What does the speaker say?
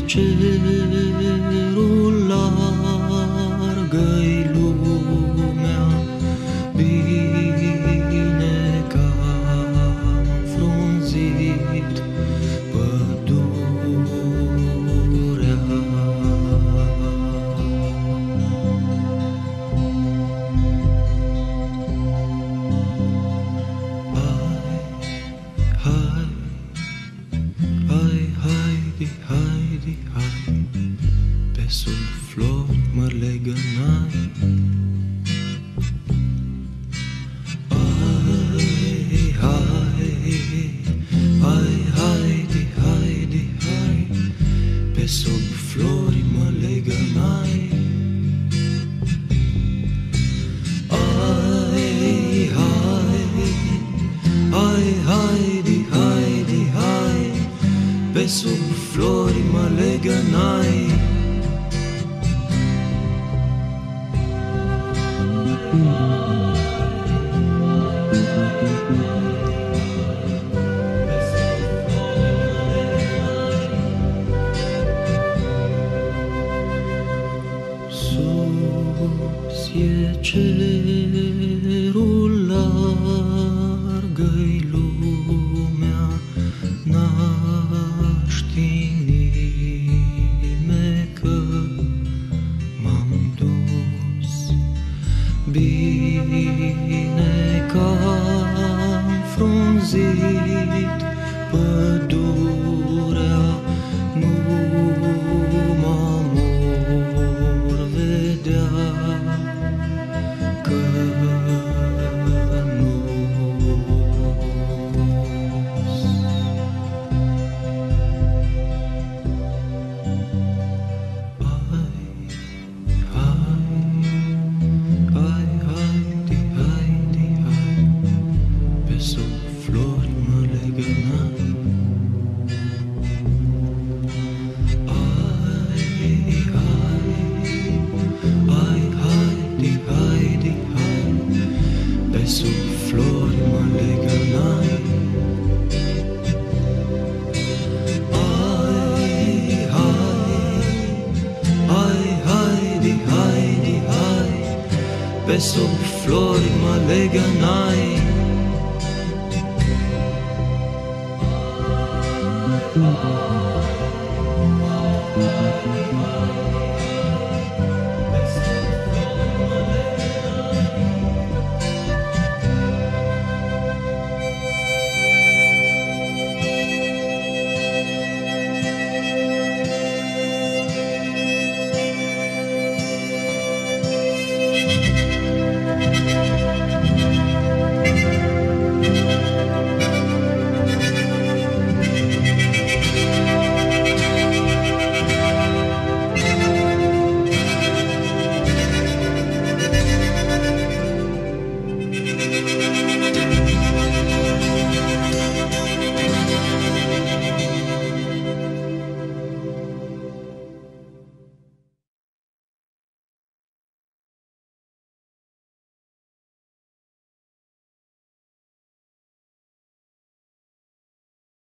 cerul, largă-i lumea, bine că-am frunzit pădurea. Haidi, hai, pe sub flori mă legănai. Haidi, hai, pe sub flori mă legănai. Haidi, hai, pe sub flori mă legănai. Sus e cerul, largă-i lumea, n-aști nimeni că m-am dus. Bine că-am frunzit pădurea, nu m-amor vedea că flori mă legănai. Haidi, hai, pe sub flori mă legănai. Haidi, hai, pe sub flori mă legănai.